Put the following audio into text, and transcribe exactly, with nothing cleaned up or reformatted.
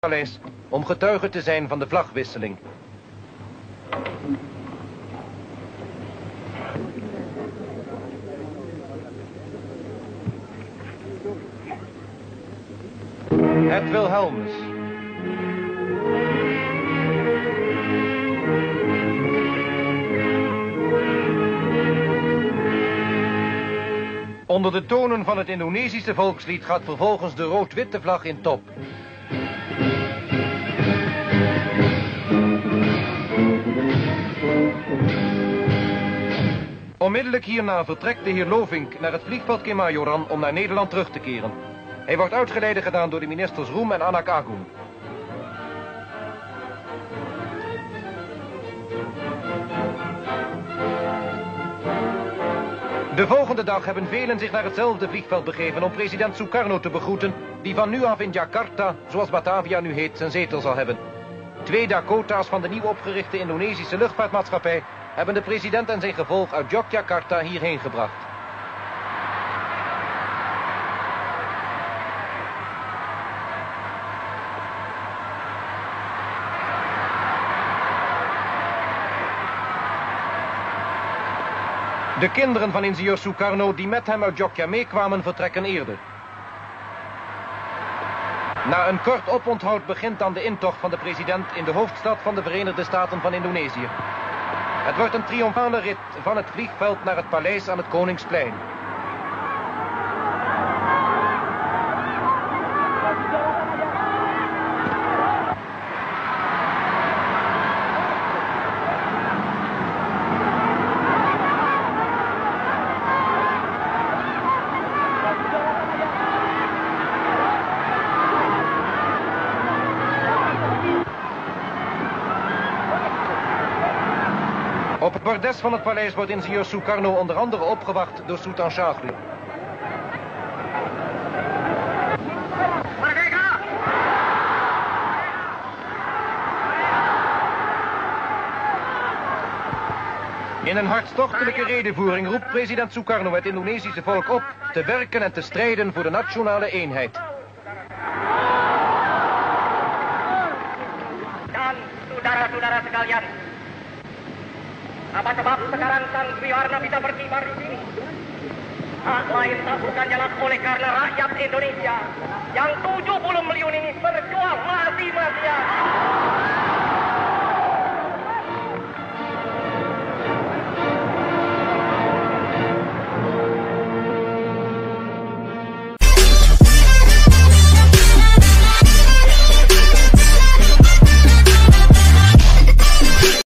Paleis om getuige te zijn van de vlagwisseling. Het Wilhelmus. Onder de tonen van het Indonesische volkslied gaat vervolgens de rood-witte vlag in top. Onmiddellijk hierna vertrekt de heer Lovink naar het vliegveld Kemayoran om naar Nederland terug te keren. Hij wordt uitgeleide gedaan door de ministers Roem en Anak Agung. De volgende dag hebben velen zich naar hetzelfde vliegveld begeven om president Sukarno te begroeten, die van nu af in Jakarta, zoals Batavia nu heet, zijn zetel zal hebben. Twee Dakota's van de nieuw opgerichte Indonesische luchtvaartmaatschappij hebben de president en zijn gevolg uit Yogyakarta hierheen gebracht. De kinderen van ingenieur Sukarno die met hem uit Jogja meekwamen vertrekken eerder. Na een kort oponthoud begint dan de intocht van de president in de hoofdstad van de Verenigde Staten van Indonesië. Het wordt een triomfale rit van het vliegveld naar het paleis aan het Koningsplein. Op het bordes van het paleis wordt ingenieur Sukarno onder andere opgewacht door Sultan Shahri. In een hartstochtelijke redevoering roept president Sukarno het Indonesische volk op te werken en te strijden voor de nationale eenheid. Dan, saudara-saudara sekalian, apa sebab sekarang Sang Triwarna bisa berkibar di sini? Hak lain tak bukan jalan oleh karena rakyat Indonesia yang tujuh puluh miliar ini berjuang